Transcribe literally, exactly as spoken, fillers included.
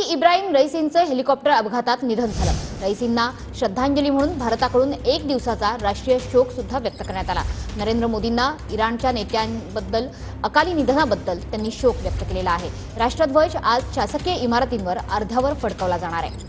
Ibrahim रईसींचं helicopter अपघातात निधन झालं। रईसींना श्रद्धांजली म्हणून भारताकडून एक दिवसाचा राष्ट्रीय शोक सुद्धा व्यक्त करण्यात आला। नरेंद्र मोदींना इराणच्या नेत्यांबद्दल अकाली निधनाबद्दल त्यांनी शोक व्यक्त केलेला आहे। राष्ट्रध्वज आज शासकीय इमारतींवर अर्ध्यावर फडकवला जाणार आहे।